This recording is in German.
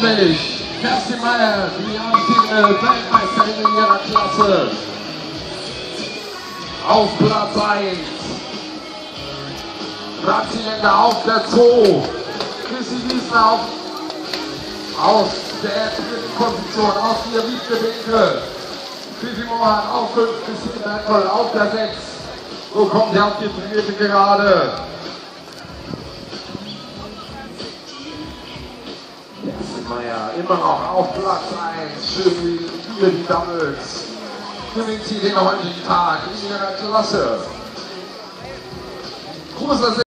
endlich Kerstin Meyer, die amtierende Weltmeisterin in ihrer Klasse. Auf Platz 1. Franzi Länder auf der 2. Chrissy Wiesner auf der 3. Position, auf 4 Wiebke Winke. Fifi Mohan auf 5, Christine Bergvoll auf der 6. So kommt er auf die 3. Gerade. Kerstin Meyer immer noch auf Platz 1. Schön wie die Doubles. Gewinnt sie den heutigen Tag in ihrer Klasse. Großer